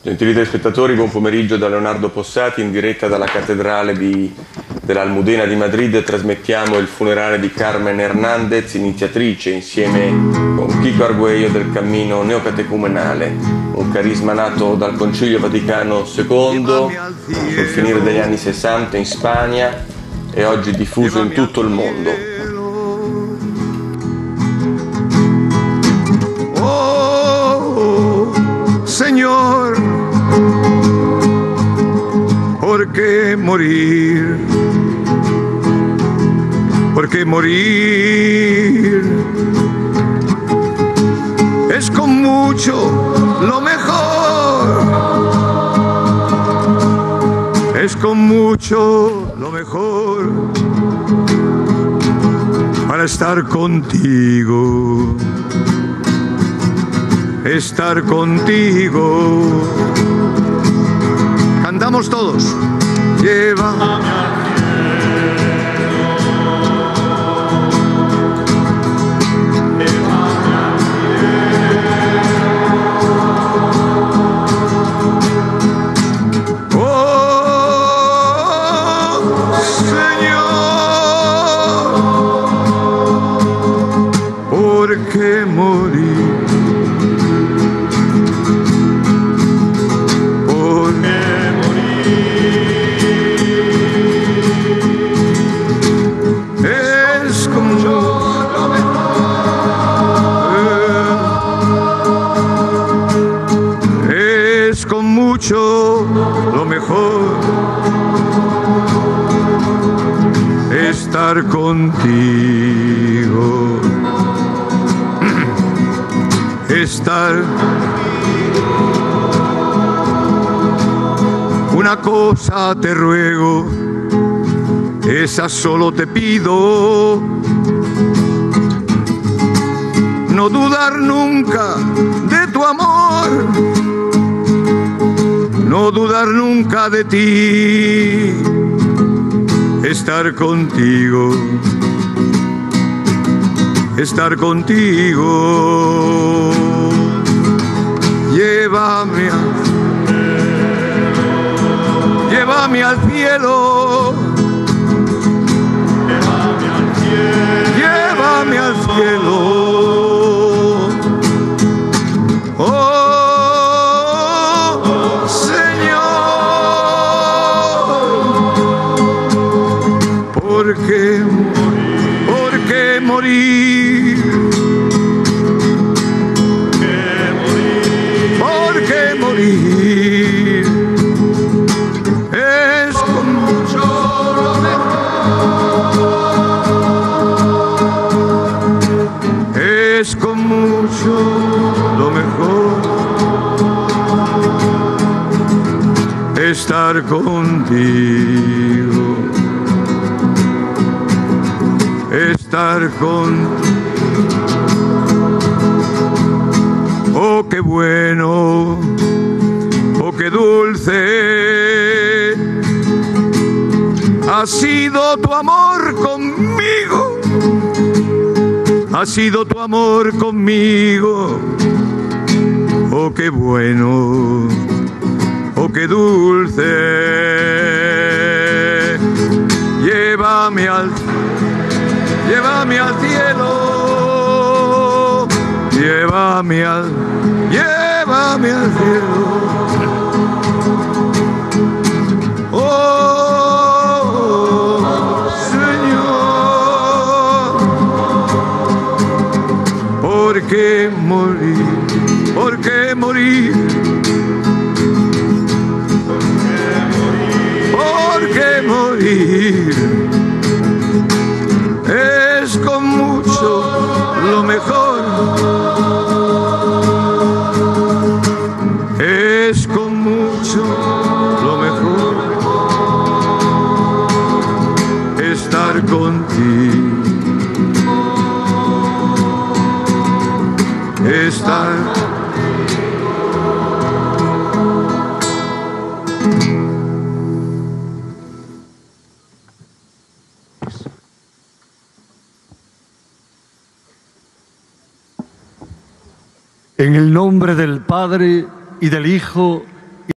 Gentili telespettatori, buon pomeriggio da Leonardo Possati in diretta dalla cattedrale dell'Almudena di Madrid. Trasmettiamo il funerale di Carmen Hernández, iniziatrice insieme con Chico Argüello del cammino neocatecumenale, un carisma nato dal Concilio Vaticano II sul finire degli anni 60 in Spagna e oggi diffuso in tutto il mondo. Señor, ¿por qué morir? ¿Por qué morir? Es con mucho lo mejor. Es con mucho lo mejor para estar contigo. Estar contigo. Cantamos todos. Llévame al cielo. Llévame al cielo. Oh, Señor, ¿por qué morir? Lo mejor estar contigo, estar. Una cosa te ruego, esa solo te pido, no dudar nunca de tu amor. No dudar nunca de ti, estar contigo, estar contigo. Llévame al cielo, llévame al cielo. ¿Por qué morir? ¿Por qué morir? Es con mucho lo mejor. Es con mucho lo mejor estar contigo. Estar con. Oh, qué bueno, oh, qué dulce ha sido tu amor conmigo, ha sido tu amor conmigo. Oh, qué bueno, oh, qué dulce. Llévame al cielo, llévame al cielo. Oh, Señor, ¿por qué morir? ¿Por qué morir? ¿Por qué morir? Es con mucho lo mejor. Es con mucho lo mejor estar contigo. Estar. En el nombre del Padre, y del Hijo,